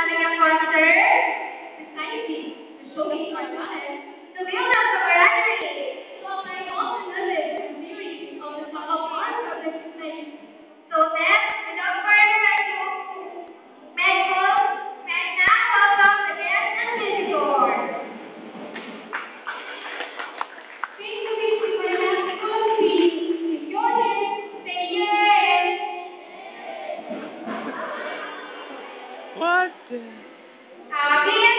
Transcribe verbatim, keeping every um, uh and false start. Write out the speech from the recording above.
having a concert. Exciting. The show is our talent. To build up camaraderie. To apply all the knowledge and theories of the of arts of the society. So then, without further ado, may I may I now welcome the guests and visitors. Face to face with my magical feet. If you're here, say yes. What? the- Happy